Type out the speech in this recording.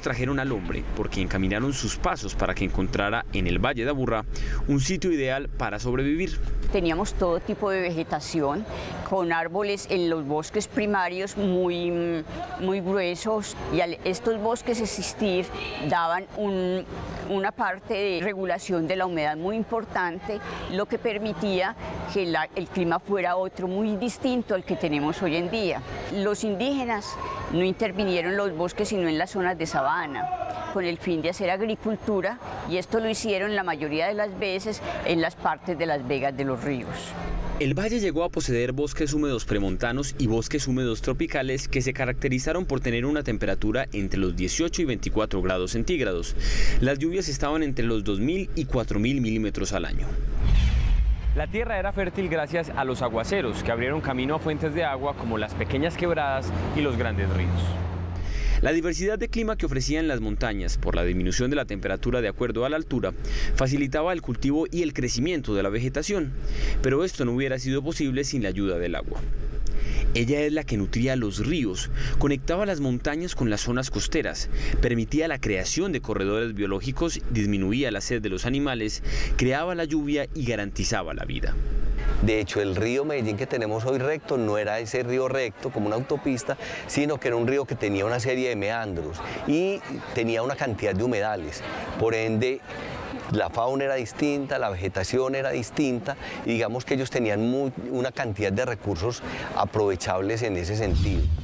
trajeron al hombre porque encaminaron sus pasos para que encontrara en el Valle de Aburrá un sitio ideal para sobrevivir. Teníamos todo tipo de vegetación, con árboles en los bosques primarios muy gruesos, y al estos bosques existir daban una parte de regulación de la humedad muy importante, lo que permitía que el clima fuera otro muy distinto al que tenemos hoy en día. Los indígenas no intervinieron en los bosques sino en las zonas de sabana, con el fin de hacer agricultura, y esto lo hicieron la mayoría de las veces en las partes de las vegas de los ríos. El valle llegó a poseer bosques húmedos premontanos y bosques húmedos tropicales que se caracterizaron por tener una temperatura entre los 18 y 24 grados centígrados. Las lluvias estaban entre los 2.000 y 4.000 milímetros al año. La tierra era fértil gracias a los aguaceros que abrieron camino a fuentes de agua como las pequeñas quebradas y los grandes ríos. La diversidad de clima que ofrecían las montañas por la disminución de la temperatura de acuerdo a la altura facilitaba el cultivo y el crecimiento de la vegetación, pero esto no hubiera sido posible sin la ayuda del agua. Ella es la que nutría los ríos, conectaba las montañas con las zonas costeras, permitía la creación de corredores biológicos, disminuía la sed de los animales, creaba la lluvia y garantizaba la vida. De hecho, el río Medellín que tenemos hoy recto no era ese río recto como una autopista, sino que era un río que tenía una serie de meandros y tenía una cantidad de humedales. Por ende, la fauna era distinta, la vegetación era distinta, y digamos que ellos tenían una cantidad de recursos aprovechables en ese sentido.